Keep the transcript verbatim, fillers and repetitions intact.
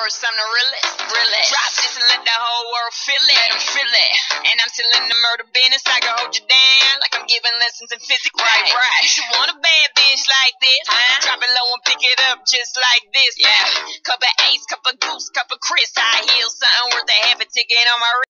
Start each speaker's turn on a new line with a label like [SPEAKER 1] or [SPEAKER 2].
[SPEAKER 1] universe, I'm the realest, realest. Drop this and let the whole world feel it, let them feel it. And I'm still in the murder business, I can hold you down like I'm giving lessons in physics. Right, right. You should want a bad bitch like this, huh? Drop it low and pick it up just like this. Yeah. Cup of Ace, cup of Goose, cup of Chris. I heal something worth a half a ticket on my wrist.